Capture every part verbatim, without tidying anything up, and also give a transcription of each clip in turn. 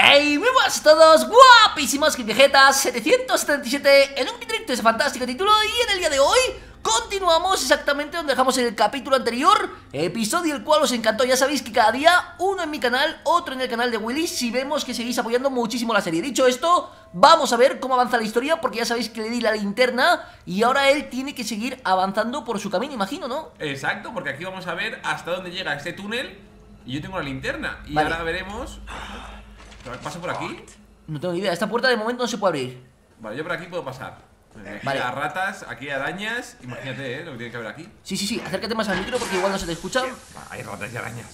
¡Hey! Muy buenas a todos, guapísimos Vegeta setecientos setenta y siete en un directo de ese fantástico título. Y en el día de hoy continuamos exactamente donde dejamos el capítulo anterior, episodio el cual os encantó. Ya sabéis que cada día uno en mi canal, otro en el canal de Willy, si vemos que seguís apoyando muchísimo la serie. Dicho esto, vamos a ver cómo avanza la historia, porque ya sabéis que le di la linterna y ahora él tiene que seguir avanzando por su camino, imagino, ¿no? Exacto, porque aquí vamos a ver hasta dónde llega este túnel. Y yo tengo la linterna. Y vale. ahora veremos. ¿Paso por aquí? No tengo ni idea, esta puerta de momento no se puede abrir. Vale, yo por aquí puedo pasar. Aquí vale. hay ratas, aquí hay arañas. Imagínate, ¿eh? Lo que tiene que haber aquí. Sí, sí, sí, acércate más al micro porque igual no se te escucha. Hay ratas y arañas.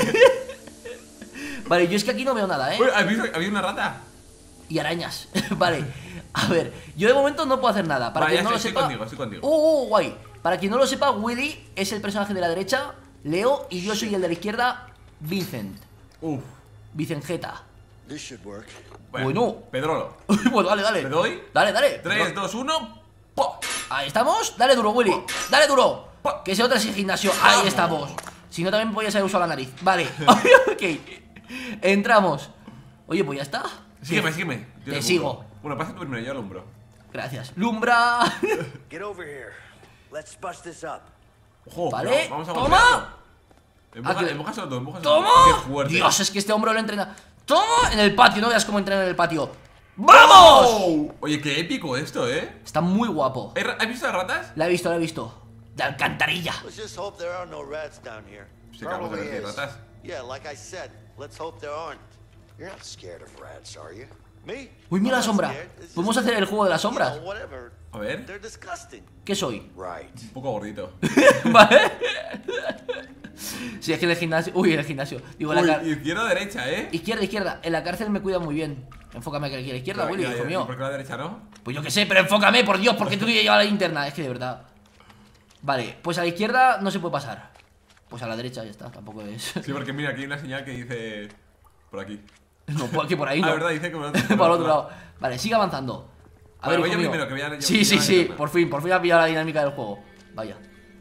Vale, yo es que aquí no veo nada, ¿eh? Uy, ¿has visto? Había una rata. Y arañas. Vale, a ver, yo de momento no puedo hacer nada. Para vale, quien no estoy, lo sepa. estoy contigo, estoy contigo. Uh, uh, guay. Para quien no lo sepa, Willy es el personaje de la derecha, Leo, y yo soy el de la izquierda, Vincent. Uf. Vicenceta. Bueno, Bueno. Pedrolo. Bueno, dale, dale. ¿Le doy? Dale, dale. tres, dos, uno. ¡Po! Ahí estamos. Dale duro, Willy. Dale duro. Que ese otro es el gimnasio. Ahí estamos. Si no, también podías haber usado la nariz. Vale. Ok. Entramos. Oye, pues ya está. Sígueme, sígueme. Yo Te lo sigo. cubro. Bueno, pasa tú primero, yo alumbro. Gracias. Lumbra. Get over here. Let's bust this up. Ojo, Vale. no, vamos a Toma. golpearlo. Empuja, Aquí. empújaselo todo, empújaselo ¡Toma! todo. Qué fuerte. Dios, es que este hombre lo entrena. ¡Toma! En el patio, no veas cómo entrena en el patio. ¡Vamos! ¡Oh! Oye, qué épico esto, ¿eh? Está muy guapo. ¿Has visto las ratas? La he visto, la he visto. De alcantarilla. Let's just hope there are no rats down here. Sí, acabamos de ver que hay is. ratas. Yeah, like I said, let's hope there aren't. You're not scared of rats, are you? Me? Uy, mira la I'm not sombra. scared. It's Podemos just, hacer el juego de las you sombras. know, whatever. A ver. They're disgusting. ¿Qué soy? Right. Un poco gordito. ¿Vale? Sí, es que en el gimnasio. Uy, en el gimnasio. Digo, en la Uy, car... izquierda, derecha, ¿eh? Izquierda, izquierda. En la cárcel me cuida muy bien. Enfócame aquí a la izquierda, Pero, Willy, ya, hijo ya, mío. ¿Por qué la derecha no? Pues yo qué sé, pero enfócame, por Dios, porque tú ya llevas la linterna. Es que de verdad. Vale, pues a la izquierda no se puede pasar. Pues a la derecha ya está, tampoco es. Sí, porque mira, aquí hay una señal que dice. Por aquí. No, por aquí por ahí, Ah, no. verdad, dice que por Por el otro lado. Vale, sigue avanzando. A Vale, ver, voy hijo yo mío. primero, que voy a- yo- Sí, yo sí, voy a sí, linterna. por fin, por fin ha pillado la dinámica del juego. Vaya.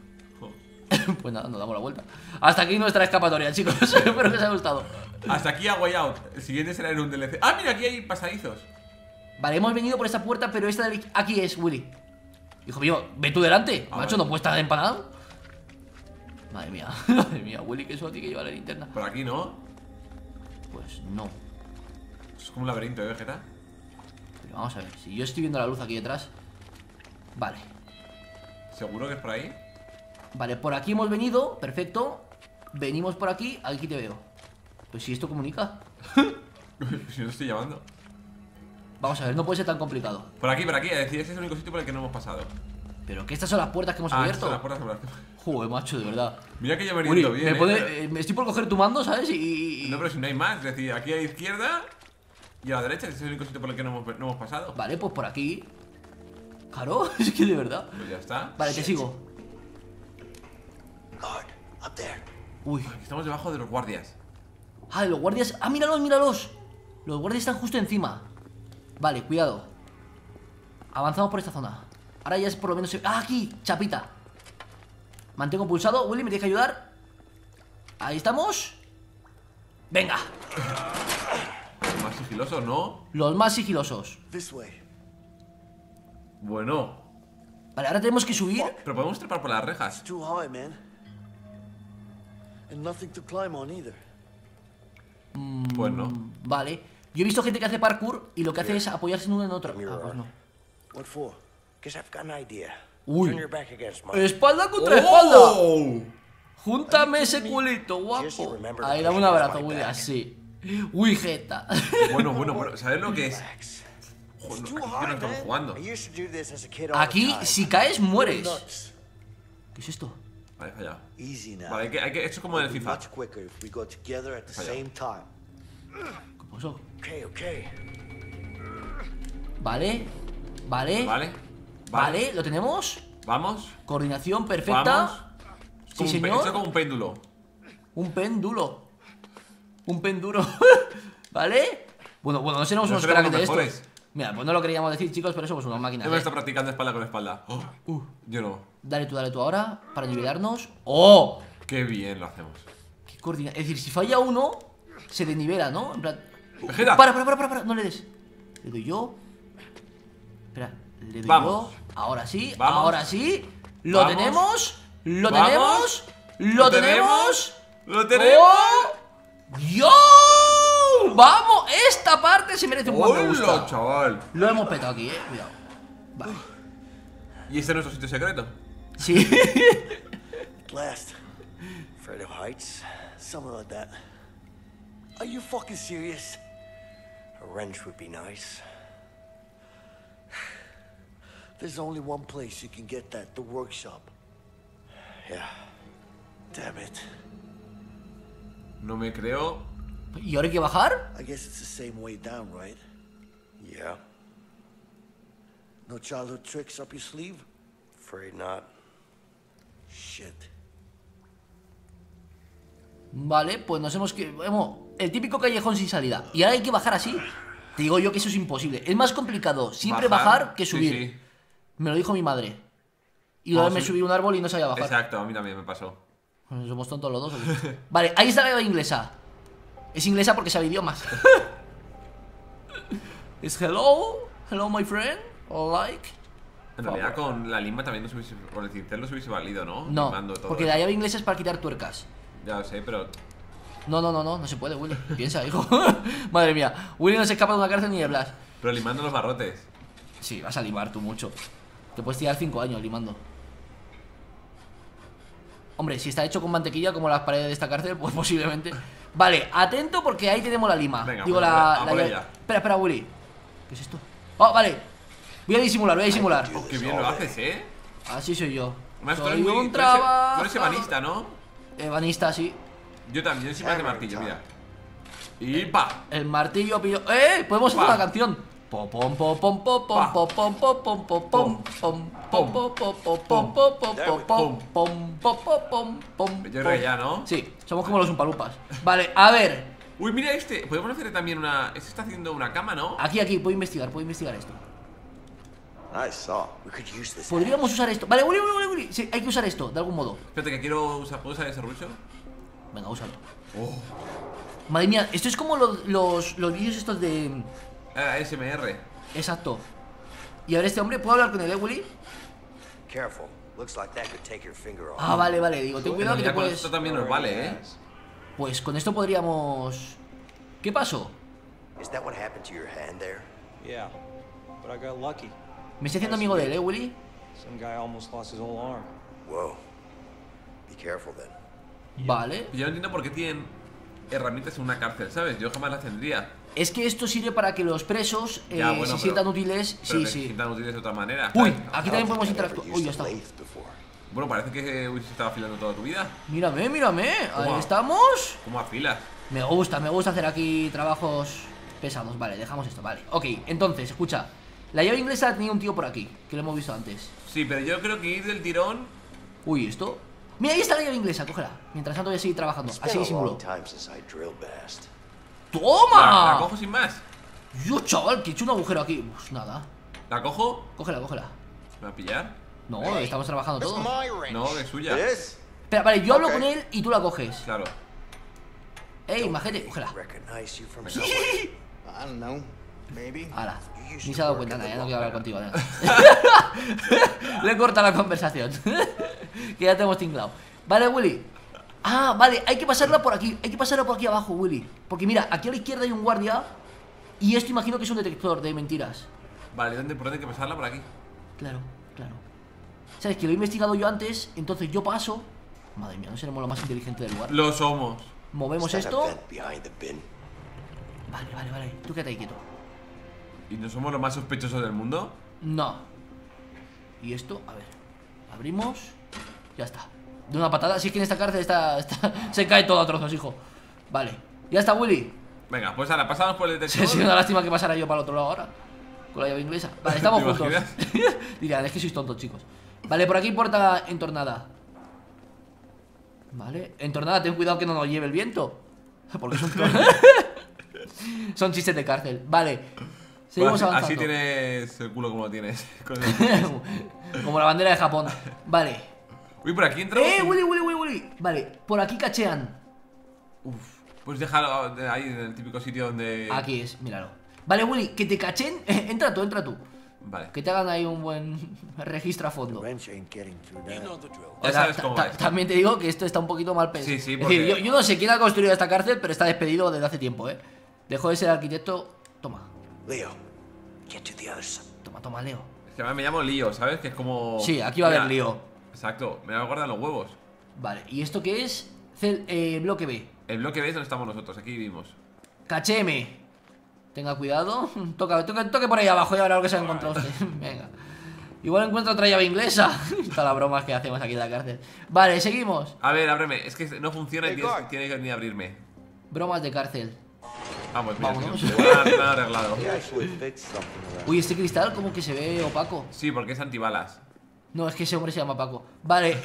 Pues nada, nos damos la vuelta. Hasta aquí nuestra escapatoria, chicos. Espero que os haya gustado. Hasta aquí a Way Out. El siguiente será en un D L C. Ah, mira, aquí hay pasadizos. Vale, hemos venido por esta puerta, pero esta de aquí es Willy. Hijo mío, ve tú delante. A Macho, ver. no puedes estar empanado. Madre mía, madre mía, Willy, que suerte que lleva la linterna. Por aquí, ¿no? Pues no. Es como un laberinto, ¿eh, Vegeta? Pero vamos a ver, si yo estoy viendo la luz aquí detrás. Vale. ¿Seguro que es por ahí? Vale, por aquí hemos venido, perfecto. Venimos por aquí, aquí te veo. Pues si esto comunica. Si no te estoy llamando. Vamos a ver, no puede ser tan complicado. Por aquí, por aquí, es decir, ese es el único sitio por el que no hemos pasado. Pero que estas son las puertas que hemos Ah, estas abierto. son las puertas por las que- Joder, macho, de verdad. Mira que yo me Willy, oriento bien, me, ¿eh? pone- eh, me estoy por coger tu mando, ¿sabes? Y... y- No, pero si no hay más, es decir, aquí a la izquierda y a la derecha, ese es el único sitio por el que no hemos, no hemos pasado. Vale, pues por aquí. Claro, es que de verdad. Pues ya está. Vale, te sigo. Guard, up there. Uy. Aquí estamos debajo de los guardias. Ah, los guardias. Ah, míralos, míralos. Los guardias están justo encima. Vale, cuidado. Avanzamos por esta zona. Ahora ya es por lo menos. Ah, aquí, chapita. Mantengo pulsado. Willy, me tienes que ayudar. Ahí estamos. Venga. Más sigiloso, ¿no? Los más sigilosos. This way. Bueno. Vale, ahora tenemos que subir. Pero podemos trepar por las rejas. It's too high, man. And nothing to climb on either. Pues no. Vale. Yo he visto gente que hace parkour y lo que hace es apoyarse en uno en otro. Ah, pues no. What for? Because I've got an idea. Uy. Turn your back against mine. Espalda contra espalda. ¡Oh! Júntame ese culito, guapo. Ahí, dame un abrazo, Willy, así. Uy, jeta. Bueno, bueno, bueno. ¿Sabes lo que es? Relax. Joder, It's no, too aquí no hard, estamos man. jugando. I used to do this as a kid all the Aquí, time. si caes, mueres. Nuts. ¿Qué es esto? Vale, fallado. Easy now. Vale, hay que, hay que, esto es como en el It'll be FIFA. much quicker if we go together at the Fallado. same time. ¿Qué pasó? Okay, okay. Vale. Vale. Vale. Vale, ¿lo tenemos? Vamos. Coordinación perfecta. Vamos. Es Sí, como un pe- señor. esto es como un péndulo. Un péndulo. Un penduro. ¿Vale? Bueno, bueno, no seremos No unos seremos cracks de los estos. mejores. Mira, pues no lo queríamos decir, chicos, pero somos unas máquinas. Yo me ¿eh? está practicando espalda con espalda. Oh, Uh, yo no. dale tú, dale tú ahora, para nivelarnos. ¡Oh! Qué bien lo hacemos. Qué coordina- Es decir, si falla uno, se desnivela, ¿no? En plan, Vegeta. Para, para, para, para, para, no le des. Le doy yo. Espera, le doy Vamos. yo. Ahora sí, Vamos. ahora sí. Lo Vamos. tenemos. Lo Vamos. tenemos. Lo tenemos. ¡Lo tenemos! ¡Oh! ¡Yo! ¡Vamos! Esta parte se merece un buen me ¡Hola, gusta. chaval! Lo hemos petado aquí, eh. Cuidado. Vale. ¿Y este es nuestro sitio secreto? Sí. At last. Fredo Heights. Something like that. Are you fucking serious? A wrench would be nice. There's only one place you can get that, the workshop. Yeah. Damn it. No me creo. ¿Y ahora hay que bajar? I guess it's the same way down, right? Yeah. No childhood tricks up your sleeve? Afraid not. Shit. Vale, pues nos hemos que... Hemos... El típico callejón sin salida. Y ahora hay que bajar así. Te digo yo que eso es imposible. Es más complicado siempre bajar, que Sí, subir. sí. Me lo dijo mi madre. Y Oh, ahora me sí. subí a un árbol y no sabía bajar. Exacto, a mí también me pasó. Bueno, somos tontos los dos. ¿o qué? Vale, ahí está la llave inglesa. Es inglesa porque sabe idiomas. Es hello, hello my friend, or like. En realidad con la lima también no se hubiese, con el cincel no se hubiese valido, ¿no? No, Limando todo porque eso. la llave inglesa es para quitar tuercas. Ya lo sé, pero... No, no, no, no, no se puede, Willy. Piensa, hijo. Madre mía, Willy no se escapa de una cárcel ni de Blas. Pero limando los barrotes. Sí, vas a limar tú mucho. Te puedes tirar cinco años limando. Hombre, si está hecho con mantequilla como las paredes de esta cárcel, pues posiblemente. Vale, atento porque ahí tenemos la lima. Venga, Digo, pues, la, a la por llave- ella. Espera, espera, Willy. ¿Qué es esto? Oh, vale. Voy a disimular, voy a disimular. Oh, qué bien lo haces, ¿eh? Así soy yo. Además, tú Soy eres, muy, un tú eres- trabajador. tú eres ebanista, ¿no? Ebanista, sí. Yo también, yo soy más de martillo, mira. Y pa. El martillo pillo. ¡Eh! Podemos hacer Pa. una canción. Pom pom pom pom pom Pa. pom pom pom pom pom pom pom pom pom pom pom pom pom pom pom pom pom pom pom. Yo creo que ya, ¿no? Sí, somos como los umpalupas. Vale, a ver. Uy, mira este. Podemos hacer también una... Este está haciendo una cama, ¿no? Aquí, aquí, puedo investigar, puedo investigar esto. I saw. We could use this. Podríamos usar esto. Vale, Willy, Willy, Willy. Sí, hay que usar esto, de algún modo. Espérate, que quiero usar... ¿Puedo usar ese rucho? Venga, úsalo. Oh. Madre mía, esto es como los, los, los vídeos estos de... Ah, S M R. Exacto. Y a ver, este hombre, ¿puedo hablar con él, eh, Willy? Careful. Looks like that could take your finger off. Ah, vale, vale, digo, ten cuidado que te Ya con puedes... esto también nos vale, ¿eh? Pues con esto podríamos... ¿Qué pasó? Is that what happened to your hand there? Yeah, but I got lucky. Me estoy haciendo amigo de él, ¿eh, Willy? Some guy almost lost his whole arm. Whoa. Be careful then. Vale. Yo no entiendo por qué tienen herramientas en una cárcel, ¿sabes? Yo jamás las tendría. Es que esto sirve para que los presos eh, Ya, bueno, se pero- sientan útiles. Pero Sí, que se sí. sientan útiles de otra manera. Uy, ¿sabes? aquí también podemos I've never interactuar. used Uy, ya a está. lathe before. Bueno, parece que hubiese estado afilando toda tu vida. Mírame, mírame. Ahí Toma. estamos. ¿Cómo afilas? Me gusta, me gusta hacer aquí trabajos pesados. Vale, dejamos esto, vale. Ok, entonces, escucha. La llave inglesa la tenía un tío por aquí, que lo hemos visto antes. Sí, pero yo creo que ir del tirón... Uy, ¿esto? Mira, ahí está la llave inglesa, cógela. Mientras tanto voy a seguir trabajando. It's Así been a disimulo. long time since I drill bast. La, la ¡Toma! cojo sin más. Yo, chaval, que he hecho un agujero aquí. Pues nada. ¿La cojo? Cógela, cógela. ¿Me va a pillar? No, estamos trabajando todos. No, es suya. This? Espera, vale, yo hablo Ok. con él y tú la coges. Claro. Ey, majete, cógela. Recognize you from somewhere. I don't know. Maybe. Hala, You used ni to se ha dado work cuenta in nada, the ya no law. quiero hablar contigo. venga. Le corta la conversación. Que ya te hemos tinglado. Vale, Willy. Ah, vale, hay que pasarla por aquí. Hay que pasarla por aquí abajo, Willy. Porque mira, aquí a la izquierda hay un guardia. Y esto imagino que es un detector de mentiras. Vale, ¿dónde, ¿por dónde hay que pasarla? Por aquí. Claro, claro. ¿Sabes? Que lo he investigado yo antes. Entonces yo paso. Madre mía, no seremos lo más inteligente del lugar. Lo somos. Movemos Is that a esto. vent behind the bin? Vale, vale, vale. Tú quédate ahí quieto. ¿Y no somos los más sospechosos del mundo? No. Y esto, a ver. Abrimos. Ya está. De una patada. Si es que en esta cárcel está, está- se cae todo a trozos, hijo. Vale. Ya está, Willy. Venga, pues ahora, pasamos por el detector. Sería una lástima que pasara yo para el otro lado ahora. Con la llave inglesa. Vale, estamos ¿Te juntos. imaginas? Dirán, es que sois tontos, chicos. Vale, por aquí puerta entornada. Vale. Entornada, ten cuidado que no nos lleve el viento. Porque son... son chistes de cárcel. Vale. Seguimos Pues así, avanzando. así tienes el culo como lo tienes. Con el- Como la bandera de Japón. Vale. Uy, por aquí entramos. ¡Eh, un- Willy, Willy, Willy, Willy! Vale, por aquí cachean. Uf, Pues déjalo ahí en el típico sitio donde... Aquí es, míralo. Vale, Willy, que te cachen. Entra tú, entra tú. Vale. Que te hagan ahí un buen registro a The fondo. wrench ain't getting through that. Ya O sea, sabes ta- cómo ta- es. También te digo que esto está un poquito mal pensado. Sí, sí, Es porque- decir, yo, yo no sé quién ha construido esta cárcel, pero está despedido desde hace tiempo, ¿eh? Dejó de ser arquitecto. Toma, Leo, get to the other side. toma, toma, Leo. Es que me llamo Lío, ¿sabes? Que es como... Sí, aquí va a haber Mira, lío. Exacto, me voy a guardar los huevos. Vale, ¿y esto qué es? Cel- eh, bloque B. El bloque B es donde estamos nosotros, aquí vivimos. Caché M. Tenga cuidado. Toca, toca, toque por ahí abajo y ahora lo que se ha encontrado usted. Venga. Igual encuentra otra llave inglesa. Todas las bromas que hacemos aquí en la cárcel. Vale, seguimos. A ver, ábreme, es que no funciona y Hey, tienes, guard. tienes que venir a abrirme. Bromas de cárcel. Vamos, mira, Vámonos. sí, igual me han arreglado. He actually fixed something around. Uy, este cristal como que se ve opaco. Sí, porque es antibalas. No, es que ese hombre se llama Paco. Vale.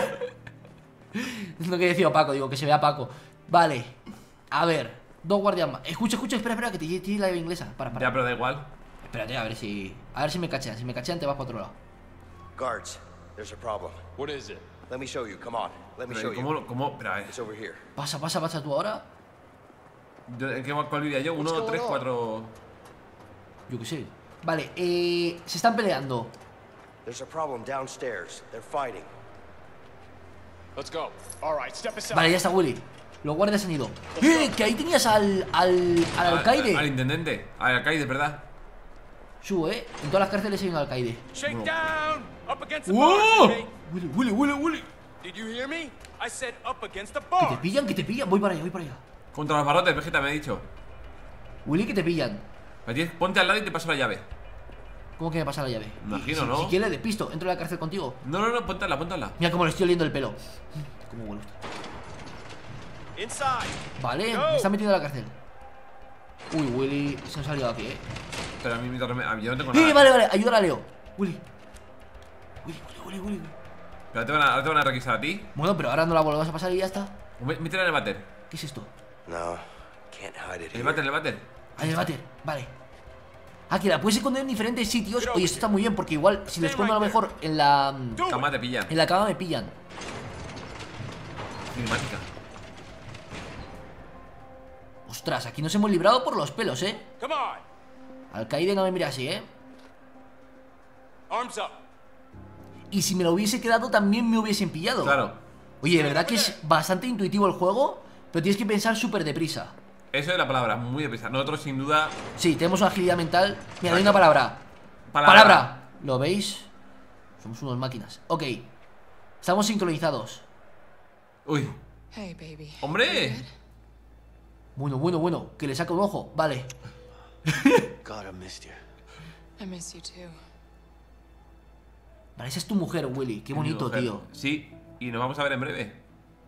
No quiere decir opaco, digo que se vea Paco. Vale. A ver. Dos guardias más. Escucha, escucha, espera, espera, que te tiene la llave inglesa. Para, para. Ya, pero da igual. Espérate, a ver si. A ver si me cachean. Si me cachean, te vas para otro lado. Guards, there's a problem. What is it? Let me show you. Come on. Let me show Pero, you. ¿Cómo? lo- ¿Cómo? Espera, a ver. It's over here. Pasa, pasa, pasa tú ahora. Yo- ¿En qué cuál vivía yo? Uno, going tres, on? cuatro... Yo qué sé. Vale, eh. Se están peleando. There's a problem downstairs. They're fighting. Let's go. All right, step aside. Vale, ya está Willy. Los guardias han ido. ¡Eh! Que ahí tenías al. al. al Al, alcaide. al intendente. Al alcaide, ¿verdad? Su, eh. En todas las cárceles hay un alcaide. Shake down. Up against the ¡Wow! bar. Jimmy. Willy, Willy, Willy, Willy. Did you hear me? I said up against the Que te bar. pillan, que te pillan. Voy para allá, voy para allá. Contra los barrotes, Vegeta, me ha dicho. Willy, que te pillan. Me tienes- Ponte al lado y te paso la llave. ¿Cómo que me pasa la llave? Imagino, si, ¿no? Si quieres, despisto. Entro a la cárcel contigo. No, no, no, ponte al lado, ponte al lado. Mira cómo le estoy oliendo el pelo. Cómo huele usted. Inside. Vale, Go. me está metiendo en la cárcel. Uy, Willy se ha salido aquí, eh. Pero a mí me torre- a mí yo no tengo Eh, nada. vale, vale, ayuda a Leo. Willy. Willy, Willy, Willy, Willy. Pero ahora te van a, ahora te van a requisar a ti. Bueno, pero ahora no la volvemos a pasar y ya está. Mé- Métela en el váter. ¿Qué es esto? No, can't hide it En el here. váter, en el váter. Ahí el váter, vale. Ah, que la puedes esconder en diferentes sitios. Oye, esto está muy bien porque igual si lo escondo a lo mejor en la. Do Cama it. te pillan. En la cama me pillan. Cinemática. Ostras, aquí nos hemos librado por los pelos, eh. Come on. Alcaide no me mira así, eh. Arms up. Y si me lo hubiese quedado también me hubiesen pillado. Claro. Oye, de verdad que es bastante intuitivo el juego, pero tienes que pensar súper deprisa. Eso es la palabra, muy deprisa. Nosotros sin duda. Sí, tenemos una agilidad mental. Mira, hay una palabra. Palabra. Palabra. ¿Lo veis? Somos unos máquinas. Ok. Estamos sincronizados. Uy. Hey, baby. ¡Hombre! Bueno, bueno, bueno. Que le saca un ojo. Vale. God, I missed you. I miss you too. Vale, esa es tu mujer, Willy. Qué bonito, Mujer. tío. Sí, y nos vamos a ver en breve.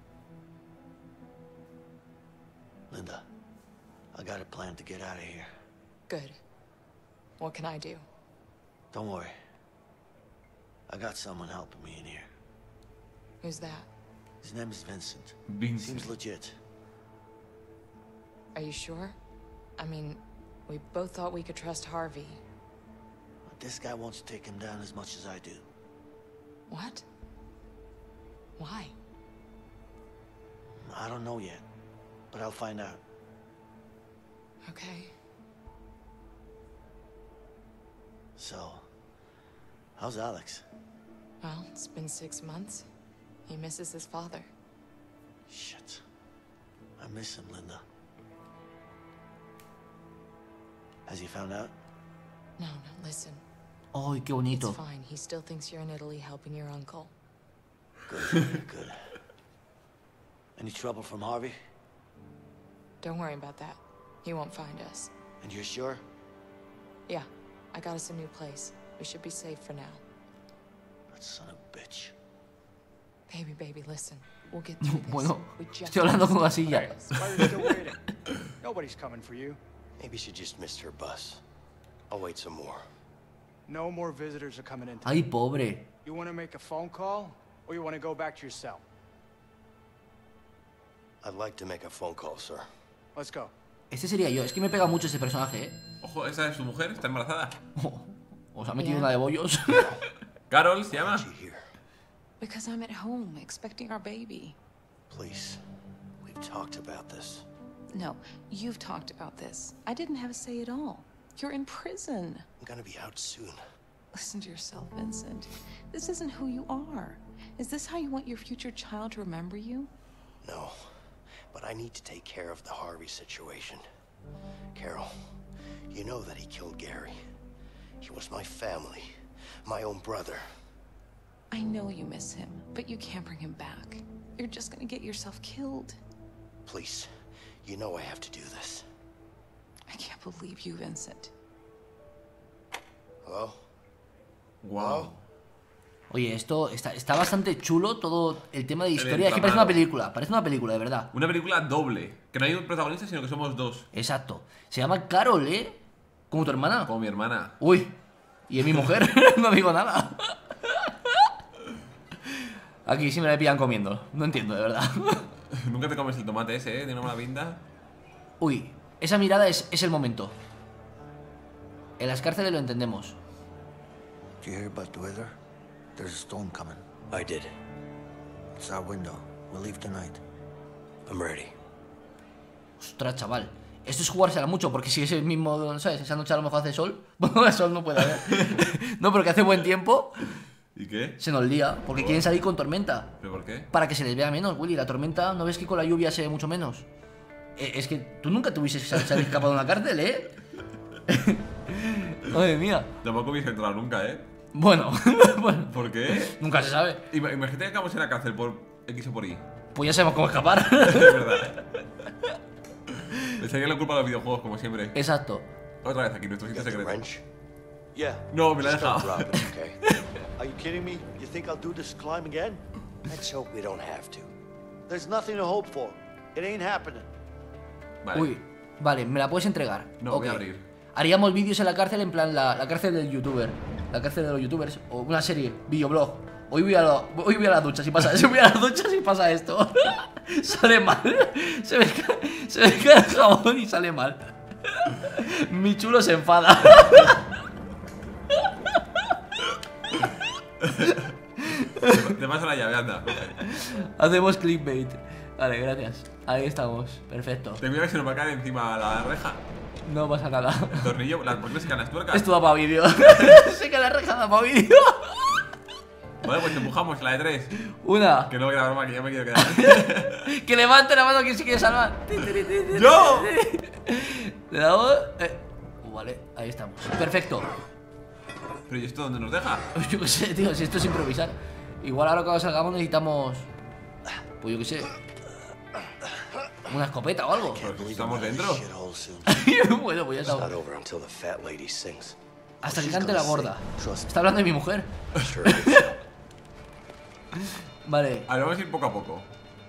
Linda, I got a plan to get out of here. Good. What can I do? Don't worry. I got someone helping me in here. Who's that? His name is Vincent. Vincent. Seems legit. Are you sure? I mean, we both thought we could trust Harvey. But this guy wants to take him down as much as I do. What? Why? I don't know yet, but I'll find out. Okay. So, how's Alex? Well, it's been six months. He misses his father. Shit. I miss him, Linda. Has he found out? No, no, listen. Ay, qué It's bonito. fine. He still thinks you're in Italy helping your uncle. Good, good. Any trouble from Harvey? Don't worry about that. He won't find us. And you're sure? Yeah, I got us a new place. We should be safe for now. That son of a bitch. Baby, baby, listen. We'll get through this. Bueno, We just estoy hablando con una silla. Why are you still waiting? Nobody's coming for you. Maybe she just missed her bus. I'll wait some more. No more visitors are coming in. Ay, pobre. You want to make a phone call, or you want to go back to your cell? I'd like to make a phone call, sir. Let's go. Este sería yo. Es que me pega mucho ese personaje, eh. Ojo, esa es su mujer, está embarazada. Os ha metido Yeah. una de bollos. Carol se llama. She here. Because I'm at home expecting our baby. Please. We've talked about this. No, you've talked about this. I didn't have a say at all. You're in prison. I'm gonna be out soon. Listen to yourself, Vincent. This isn't who you are. Is this how you want your future child to remember you? No, but I need to take care of the Harvey situation. Carol, you know that he killed Gary. He was my family, my own brother. I know you miss him, but you can't bring him back. You're just gonna get yourself killed. Please, you know I have to do this. I can't believe you, Vincent. Hello? Wow. Oye, esto está, está bastante chulo, todo el tema de historia. Es que entramado. parece una película, parece una película, de verdad. Una película doble. Que no hay un protagonista, sino que somos dos. Exacto. Se llama Carol, ¿eh? Como tu hermana. Como mi hermana. Uy, y es mi mujer, no digo nada. Aquí sí me la pillan comiendo, no entiendo, de verdad. Nunca te comes el tomate ese, ¿eh? De una mala pinta. Uy, esa mirada es, es el momento. En las cárceles lo entendemos. Did you hear about the weather? There's a storm coming. I did. It's our window. We'll leave tonight. I'm ready. Ostras, chaval. Esto es jugársela mucho, porque si es el mismo, ¿sabes? Esa noche a lo mejor hace sol. Bueno, el sol no puede haber. No, pero que hace buen tiempo. ¿Y qué? Se nos lía, porque quieren salir con tormenta. ¿Pero por qué? Para que se les vea menos, Willy. La tormenta, ¿no ves que con la lluvia se ve mucho menos? Eh, es que tú nunca te hubieses sal- sal- escapado de una cárcel, ¿eh? Madre mía. Tampoco hubiese entrado nunca, ¿eh? Bueno, bueno, ¿Por qué? nunca se sabe. Ima- Imagínate que acabamos en la cárcel por X o por Y. Pues ya sabemos cómo escapar. Es verdad. Le echaría la culpa a los videojuegos, como siempre. Exacto. Otra vez aquí, nuestro You sitio got the secreto. wrench? Yeah. No, me la he Just don't dejado. drop it, okay? Are you kidding me? You think I'll do this climb again? Let's hope we don't have to. There's nothing to hope for. It ain't happening. Vale. Uy, vale, me la puedes entregar. No, Ok. voy a abrir. Haríamos vídeos en la cárcel, en plan la, la cárcel del youtuber. La cárcel de los youtubers. O una serie, videoblog. Hoy voy a, lo- hoy voy a la ducha si pasa eso. Voy a la ducha si pasa esto. Sale mal. Se me, cae, se me cae el jabón y sale mal. Mi chulo se enfada. Te paso la llave, anda. Hacemos clickbait. Vale, gracias. Ahí estamos. Perfecto. Te mira que se nos va a caer encima la reja. No pasa nada. El tornillo, la- ¿por qué no se caen las tuercas? Esto da para vídeo. Sé que la reja da para vídeo. Vale, pues empujamos la de tres. Una. Que no, que la broma, que yo me quiero quedar. Que levante la mano quien se quiere salvar. ¡Yo! Le damos. Eh. Uh, vale, ahí estamos. Perfecto. Pero ¿y esto dónde nos deja? Yo qué sé, tío, si esto es improvisar. Igual ahora cuando salgamos necesitamos. Pues yo qué sé. Una escopeta o algo. Pues si estamos dentro. Shithole soon. Bueno, pues ya It's not estamos. over until the fat lady sings. Hasta que She's cante gonna la gorda. sing. Trust me. Está hablando de mi mujer. Sure it is. Vale. A ver, vamos a ir poco a poco.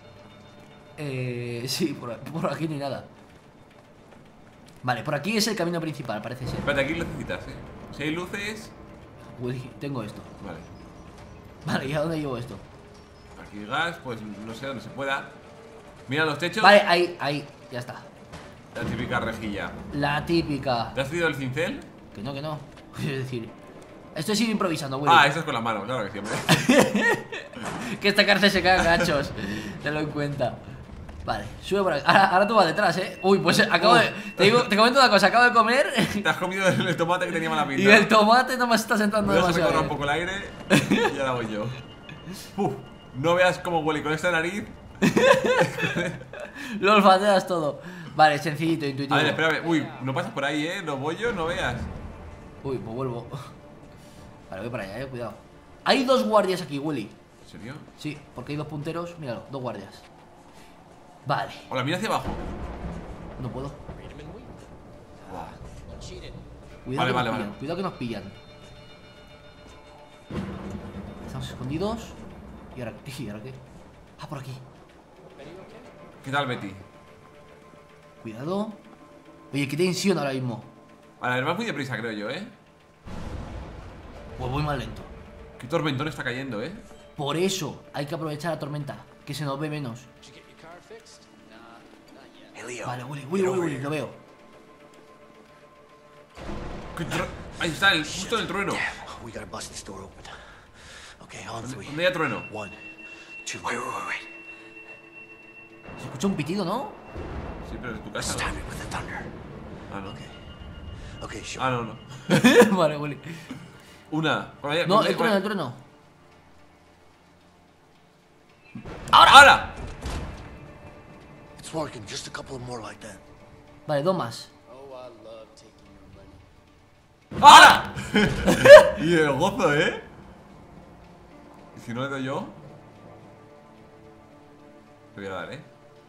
Eh. Sí, por, por aquí no hay nada. Vale, por aquí es el camino principal, parece ser. Espérate, aquí lucecitas, eh. Si hay luces. Uy, tengo esto. Vale. Vale, ¿y a dónde llevo esto? Aquí gas, pues no sé dónde se pueda. Mira los techos. Vale, ahí, ahí, ya está. La típica rejilla. La típica. ¿Te has cedido el cincel? Que no, que no. Es decir, esto es ir improvisando, Willy. Ah, eso es con la mano, claro que siempre. Que esta cárcel se cae en gachos. Tenlo en cuenta. Vale, sube por aquí. Ahora, ahora tú vas detrás, eh. Uy, pues eh, acabo de. Te, digo, te comento una cosa, acabo de comer. Te has comido el, el tomate que tenía mala pinta. Y el tomate no me está sentando Voy a dejar que demasiado. corra un bien. poco el aire y ahora voy yo. Uf, no veas cómo huele con esta nariz. Lo olfateas todo. Vale, sencillito, intuitivo. A ver, espérame. Uy, no pasas por ahí, eh. Los bollos, no veas. Uy, pues vuelvo. Vale, voy para allá, eh, cuidado. Hay dos guardias aquí, Willy. ¿En serio? Sí, porque hay dos punteros. Míralo, dos guardias. Vale, Hola, mira hacia abajo. no puedo. Cuidado Vale, que vale, nos vale. pillan, cuidado que nos pillan. Estamos escondidos. ¿Y ahora, ¿y ahora qué? Ah, por aquí. ¿Qué tal, Betty? Cuidado. Oye, qué tensión ahora mismo. A ver, vas muy deprisa, creo yo, eh. Pues voy más lento. Qué tormentón está cayendo, eh. Por eso hay que aprovechar la tormenta, que se nos ve menos. Hey, Leo. Vale, Willy, Willy, get Willy, over Willy, here. lo veo. ¿Qué tro- Ahí está, el, justo en el trueno. Damn, we gotta bust this door open. Okay, on three. ¿Dónde hay trueno? One, two. Wait, wait, wait, wait. Se escucha un pitido, ¿no? Sí, pero es tu casa, Let's ¿no? time it with the thunder. Ah, no. Okay, sure. Ah, no, no. Vale, Willy. Una. Por allá- No, por el allá- trueno, el trueno. ¡Ahora! ¡Ahora! It's working. Just a couple of more like that. Vale, dos más. ¡Ahora! Y el gozo, ¿eh? ¿Y si no le doy yo? Te voy a dar, ¿eh?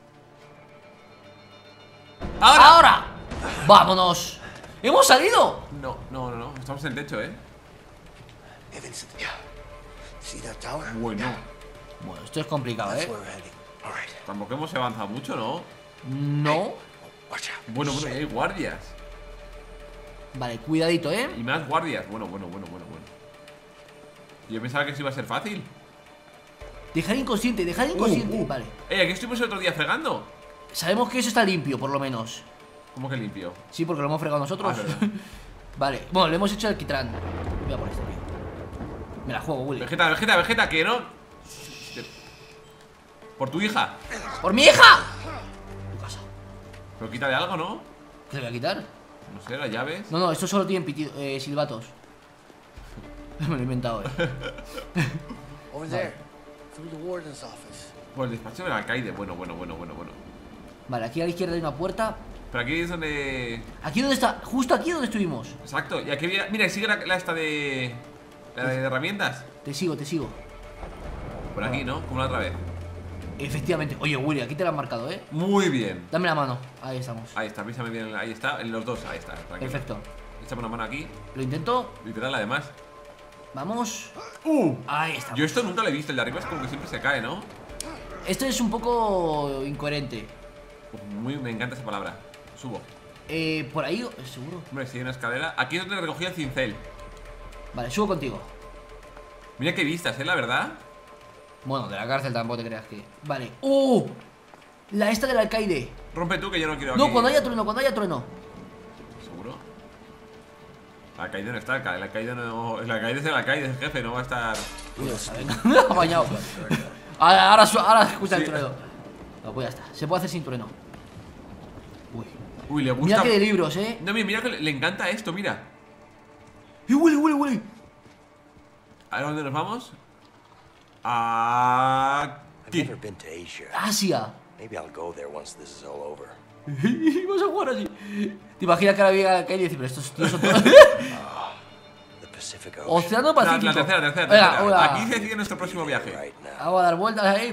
¡Ahora! ¡Ahora! ¡Vámonos! ¡Hemos salido! No, no, no, no. Estamos en el techo, ¿eh? Hey, Vincent. Yeah. See that tower? Bueno. Bueno, esto es complicado, That's ¿eh? where we're heading. All right. Tampoco hemos avanzado mucho, ¿no? No. Watch out. Bueno, bueno, y hay guardias. Vale, cuidadito, Y ¿eh? más guardias. Bueno, bueno, bueno, bueno, bueno. Yo pensaba que eso iba a ser fácil. Dejar inconsciente, dejar inconsciente. Uh, uh. Vale. Eh, aquí estuvimos el otro día fregando. Sabemos que eso está limpio, por lo menos. ¿Cómo que limpio? Sí, porque lo hemos fregado nosotros. Ah, verdad. Vale, bueno, le hemos hecho el alquitrán. Voy a por esto, tío. Me la juego, Willy. Vegeta, Vegeta, Vegeta, que no. Por tu hija. ¡Por mi hija! Tu casa. Pero quítale algo, ¿no? ¿Qué le voy a quitar? No sé, las llaves. No, no, esto solo tiene pitido, eh, silbatos. Me lo he inventado, eh. Over there. Through the warden's office. Pues el despacho del alcaide. Bueno, bueno, bueno, bueno, bueno. Vale, aquí a la izquierda hay una puerta. Pero aquí es donde. Aquí donde está, justo aquí donde estuvimos. Exacto. Y aquí había. Mira, sigue la, la esta de. La de herramientas. Te sigo, te sigo. Por aquí, ¿no? Como la otra vez. Efectivamente. Oye, Willy, aquí te lo han marcado, eh. Muy bien. Dame la mano. Ahí estamos. Ahí está, avísame bien. Ahí está, en los dos. Ahí está. Tranquilo. Perfecto. Échame una mano aquí. Lo intento. Literal, además. Vamos. ¡Uh! Ahí estamos. Yo esto nunca lo he visto. El de arriba es como que siempre se cae, ¿no? Esto es un poco incoherente. Uf, Muy, me encanta esa palabra. Subo. Eh, por ahí, eh, seguro. Hombre, si hay una escalera. Aquí es donde recogí el cincel. Vale, subo contigo. Mira qué vistas, ¿eh? La verdad. Bueno, de la cárcel tampoco te creas que. Vale. ¡Uh! La esta del alcaide. Rompe tú, que yo no quiero aquí. No, cuando haya trueno, cuando haya trueno. ¿Seguro? El alcaide no está. El alcaide no. El alcaide es el alcaide, es el jefe, no va a estar. Venga, apañado. Ahora, ahora, su- ahora escucha el Sí. trueno. No, pues ya está. Se puede hacer sin trueno. Uy. Uy, le gusta. Mira que de libros, eh. No, mira, mira que le, le encanta esto, mira. ¡Y Willy, Willy, Willy! ¿A ver dónde nos vamos? Aquí. I've never been to Asia. Asia. Maybe I'll go there once this is all over. Vas a jugar así. ¿Te imaginas que ahora llega la calle y dice, pero estos tíos son todos. The Pacific Ocean. Océano La, Pacífico. la tercera, tercera, Venga, tercera. hola. Aquí se decide nuestro próximo viaje. Right now. Vamos a dar vueltas ahí.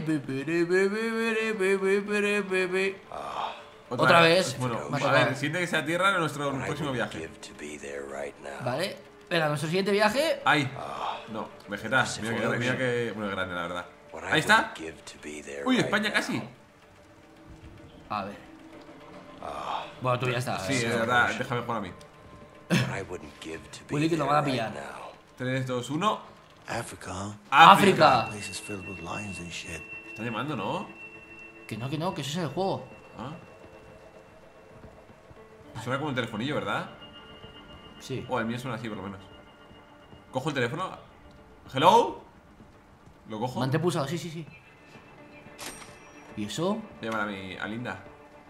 Otra vez. Bueno, Me ha a tocado. ver, siente que sea tierra en nuestro But I próximo wouldn't viaje. give to be there right now. Vale. Venga, nuestro siguiente viaje. Ahí. No, Vegeta. Mira que, mira que. Bueno, grande, la verdad. What I Ahí está. wouldn't give to be there Uy, right España now. casi. A ver. Bueno, tú ya está. Sí, eh. de verdad, déjame jugar a mí. What I wouldn't give to be Willy, que there lo van a right pillar. now. tres, dos, uno. Africa, huh? África. Place is filled with lions and shit. Está llamando, ¿no? Que no, que no, que eso es el juego. Ah. Suena como un telefonillo, ¿verdad? Sí. O el mío suena así, por lo menos. Cojo el teléfono. ¿Hello? ¿Lo cojo? Mantén pulsado, sí, sí, sí. ¿Y eso? Voy a llamar a mi. a Linda.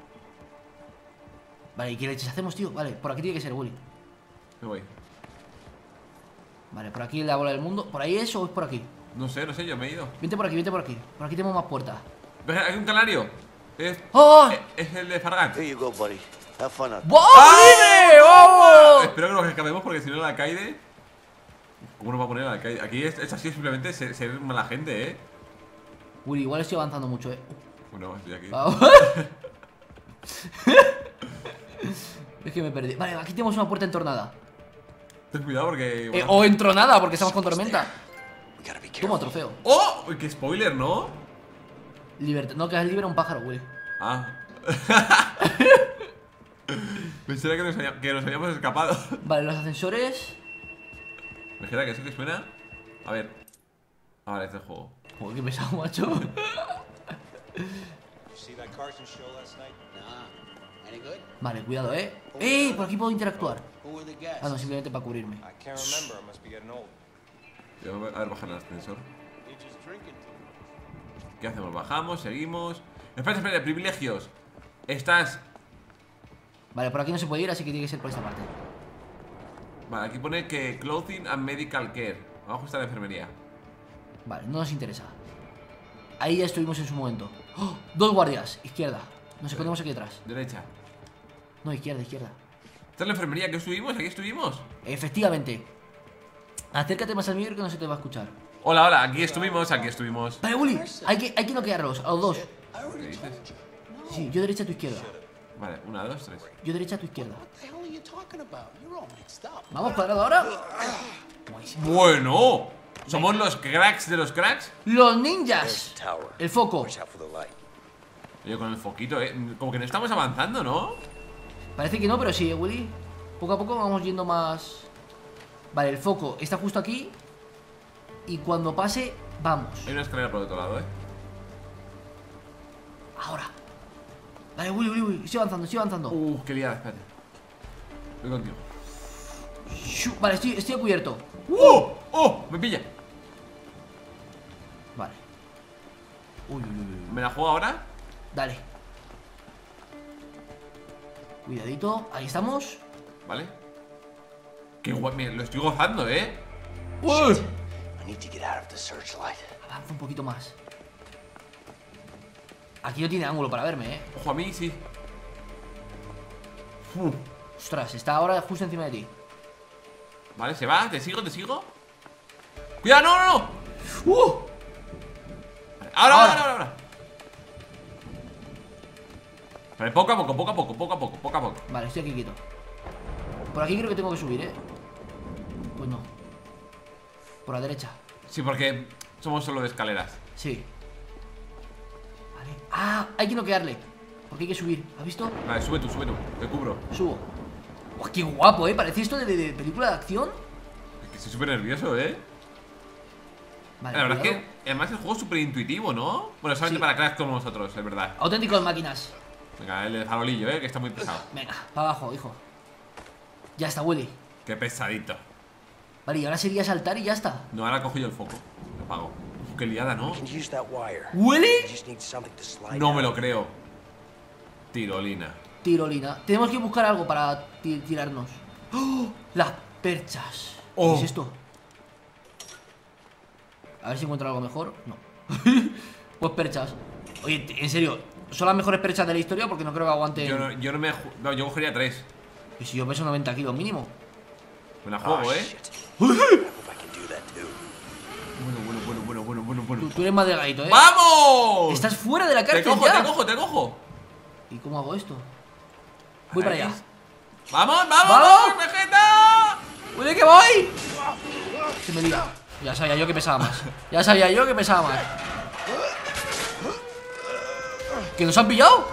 Vale, ¿y qué leches hacemos, tío? Vale, por aquí tiene que ser Willy. Me voy. Vale, por aquí la bola del mundo. ¿Por ahí es o es por aquí? No sé, no sé, yo me he ido. Vente por aquí, vente por aquí. Por aquí tenemos más puertas. Ve, hay un canario. Es, ¡Oh! es, es el de Fargan. Here you go, buddy. Have fun out there. ¡Vamos, libre! ¡Vamos! Espero que nos escapemos porque si no el alcaide. ¿Cómo nos va a poner el alcaide? Aquí es, es así simplemente ser, ser mala gente, ¿eh? Willy, igual estoy avanzando mucho, eh. Bueno, estoy aquí. Vamos. Es que me perdí. Vale, aquí tenemos una puerta entornada. Ten cuidado porque. Eh, bueno. o entronada, porque estamos con tormenta. We gotta be Toma, careful. trofeo. ¡Oh! Uy, qué spoiler, ¿no? Libertad. No, que es libre un pájaro, Willy. Ah. Pensé que nos, había- que nos habíamos escapado. Vale, los ascensores. ¿Me queda que eso que suena? A ver. Ah, vale, este es el juego. Joder, qué pesado, macho. See that Carson show last night? Nah. Any good? Vale, cuidado, eh. ¡Eh! Por aquí puedo interactuar. Who were the guests? Ah, no, simplemente para cubrirme. I can't remember. I must be getting old. Voy a ver, bajar el ascensor. They just drinking too much. ¿Qué hacemos? Bajamos, seguimos. Espera, espera, privilegios. Estás... Vale, por aquí no se puede ir, así que tiene que ser por esta parte. Vale, aquí pone que Clothing and Medical Care. Abajo está la enfermería. Vale, no nos interesa. Ahí ya estuvimos en su momento. ¡Oh! Dos guardias, izquierda. Nos escondemos aquí detrás. Derecha. No, izquierda, izquierda. ¿Esta es la enfermería que estuvimos? ¿Aquí estuvimos? Efectivamente. Acércate más al micro que no se te va a escuchar. Hola, hola, aquí estuvimos, aquí estuvimos. Vale, Willy, hay que, hay que noquearlos, a los dos. ¿Qué dices? Sí, yo derecha, tú izquierda. Vale, una, dos, tres. Yo derecha, tú izquierda. What the hell are you talking about? You're all mixed up. Vamos, cuadrado ahora. Bueno, somos los cracks de los cracks. Los ninjas. El foco. Oye, con el foquito, eh. Como que no estamos avanzando, ¿no? Parece que no, pero sí, Willy. Poco a poco vamos yendo más. Vale, el foco está justo aquí. Y cuando pase, vamos. Hay una escalera por el otro lado, eh. Ahora. Vale, Willy, Willy, Willy. Estoy avanzando, estoy avanzando. Uh, qué liada, espérate. Voy contigo. Shu, Vale, estoy, estoy a cubierto. ¡Oh! ¡Oh! Me pilla. Vale. Uy, uy, uy, uy. ¿Me la juego ahora? Dale. Cuidadito, ahí estamos. Vale. Qué guay, me lo estoy gozando, eh. Uy. I need to get out of the searchlight. Avanza un poquito más. Aquí no tiene ángulo para verme, eh. Ojo a mí, sí. Uh. Ostras, está ahora justo encima de ti. Vale, se va, te sigo, te sigo. ¡Cuidado, no, no, no! ¡Uh! Vale, ahora, ahora, Ahora. ahora, ahora. Vale, poco a poco, poco a poco, poco a poco, poco a poco. Vale, estoy aquí quieto. Por aquí creo que tengo que subir, eh. Pues no. Por la derecha. Sí, porque somos solo de escaleras. Sí. Vale. Ah, hay que noquearle. Porque hay que subir. ¿Has visto? Vale, sube tú, sube tú, te cubro. Subo. Uah, qué guapo, eh. Parece esto de, de- de película de acción. Es que estoy súper nervioso, eh. Vale, La verdad cuidado. es que además el juego es súper intuitivo, ¿no? Bueno, solamente Sí. para cracks como nosotros, es verdad. Auténticos máquinas. Venga, el de farolillo, eh, que está muy pesado. Venga, para abajo, hijo. Ya está, Willy. Qué pesadito. Vale, y ahora sería saltar y ya está. No, ahora cojo yo el foco. Lo apago. Uf, qué liada, ¿no? You can use that wire. ¿Willy? You just need something to slide No me down. lo creo. Tirolina. Tirolina. Tenemos que buscar algo para ti- tirarnos. ¡Oh! Las perchas. Oh. ¿Qué es esto? A ver si encuentro algo mejor. No. Pues perchas. Oye, en serio, son las mejores perchas de la historia porque no creo que aguanten. Yo no, yo no me. ju- No, yo cogería tres. Y si yo peso noventa kilos mínimo. Me la Oh, juego, eh. shit. I hope I can do that too. Bueno, bueno, bueno, bueno, bueno, bueno, Tú, bueno. tú eres más delgadito, eh. ¡Vamos! Estás fuera de la Te cárcel cojo, ya. te cojo, te cojo. ¿Y cómo hago esto? Voy para allá. ¡Vamos, vamos, ¡Vamos! vamos, Vegeta! ¡Uy, que voy! Se me liga. Ya sabía yo que pesaba más. Ya sabía yo que pesaba más. ¿Que nos han pillado?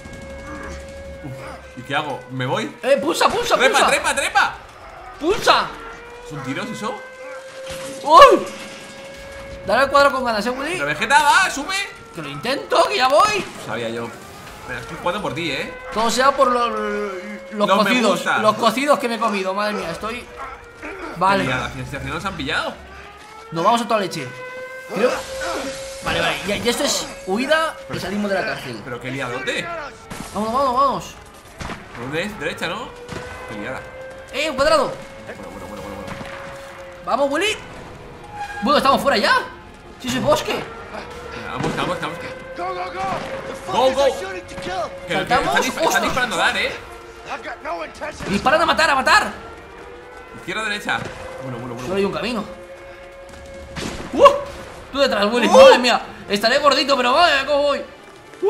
¿Y qué hago? ¿Me voy? ¡Eh, pulsa, pulsa, ¡Trepa, pulsa! trepa, trepa! ¡Pulsa! ¿Son tiros eso? ¡Uy! Dale al cuadro con ganas, eh, Willy. ¡Pero Vegeta, va! ¡Sube! Que lo intento, que ya voy. Sabía yo. Pero estoy jugando por ti, ¿eh? Todo sea por los, los No me cocidos. gusta. Los cocidos que me he comido, madre mía, estoy. Vale, Liada, si al final nos han pillado. nos vamos a toda leche. Creo- Vale, vale, ya, ya esto es huida y salimos de la cárcel. Pero qué liadote. Vamos, vamos, vamos. ¿Por dónde es? Derecha, ¿no? Qué liada. ¡Eh, un cuadrado! Bueno, bueno, bueno, bueno, bueno. ¡Vamos, Willy! Bueno, estamos fuera ya. Si soy bosque. Venga, Vamos, vamos, vamos. Que, Go, go, go! The fuck Go, is go. that shooting to kill? que, que ¿Saltamos? están, dispa- están ¡Ostras! disparando a dar, ¿eh? I've got no intention. Disparan a matar, a matar. Izquierda, derecha. Bueno, bueno, Solo bueno. hay un camino. ¡Uh! Tú detrás, Willy. Madre mía. Estaré gordito, pero madre mía, cómo voy. ¡Uh!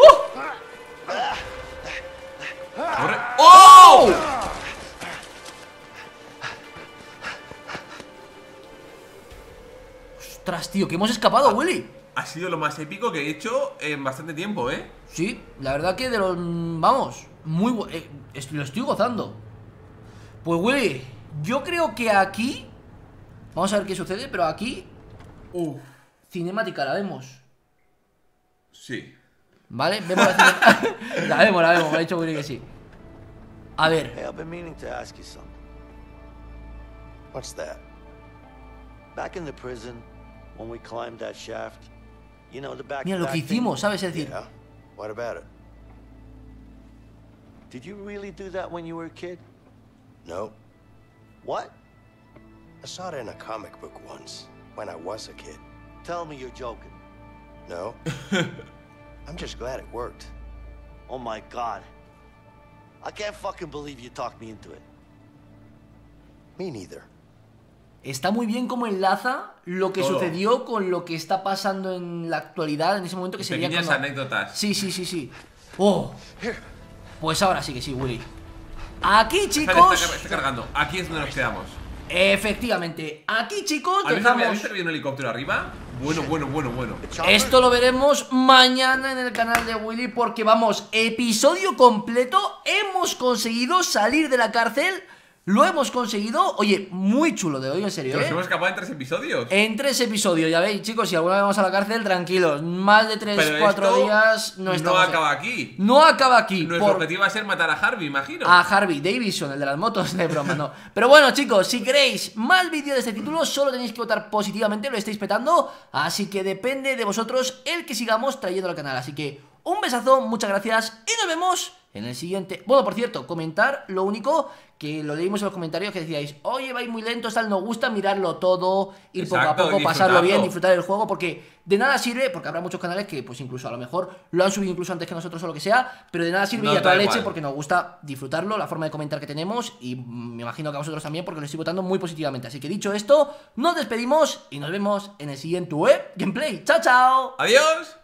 ¡Corre! ¡Oh! Ostras, tío, que hemos escapado, Willy. Ha sido lo más épico que he hecho en bastante tiempo, ¿eh? Sí, la verdad que de los... Vamos, muy... bu- eh, est- lo estoy gozando. Pues, Willy, yo creo que aquí... Vamos a ver qué sucede, pero aquí... Uf. Cinemática, la vemos. Sí. ¿Vale? Vemos la cinemática. La vemos, la vemos, me ha dicho Willy que sí. A ver, Hey, I've been meaning to ask you something. What's that? Back in the prison, when we climbed that shaft, you know, the back. mira lo que back thing? hicimos, ¿sabes? Es decir, Yeah. What about it? Did you really do that when you were a kid? No. What? I saw it in a comic book once, when I was a kid. Tell me you're joking. No. I'm just glad it worked. Oh my God. I can't fucking believe you talked me into it. Me neither. Está muy bien cómo enlaza lo que Todo. sucedió con lo que está pasando en la actualidad, en ese momento que sería Pequeñas cuando... anécdotas. Sí, sí, sí, sí. Oh. Pues ahora sí que sí, Willy. Aquí, Está, chicos... está, está cargando. Aquí es donde nos quedamos. Efectivamente. Aquí, chicos, ¿Has visto, ¿has dejamos... visto que había un helicóptero arriba? Bueno, bueno, bueno, bueno. Esto lo veremos mañana en el canal de Willy porque vamos, episodio completo. Hemos conseguido salir de la cárcel. Lo hemos conseguido. Oye, muy chulo de hoy, en serio, Nos ¿eh? hemos escapado en tres episodios. En tres episodios, ya veis, chicos, si alguna vez vamos a la cárcel, tranquilos. Más de tres, Pero cuatro esto días no estamos. No acaba aquí. No acaba aquí. Nuestro por- objetivo va a ser matar a Harvey, imagino. A Harvey Davidson, el de las motos, de broma, no. Pero bueno, chicos, si queréis más vídeos de este título, solo tenéis que votar positivamente, lo estáis petando. Así que depende de vosotros el que sigamos trayendo al canal. Así que un besazo, muchas gracias y nos vemos en el siguiente. Bueno, por cierto, comentar lo único que lo leímos en los comentarios que decíais: oye, vais muy lentos, tal, nos gusta mirarlo todo, ir Exacto, poco a poco, y pasarlo bien, disfrutarlo. disfrutar el juego, porque de nada sirve, porque habrá muchos canales que pues incluso a lo mejor lo han subido incluso antes que nosotros o lo que sea, pero de nada sirve No, y a toda da leche igual. porque nos gusta disfrutarlo, la forma de comentar que tenemos y mm, me imagino que a vosotros también porque lo estoy votando muy positivamente. Así que dicho esto, nos despedimos y nos vemos en el siguiente web gameplay. ¡Chao, chao! Adiós.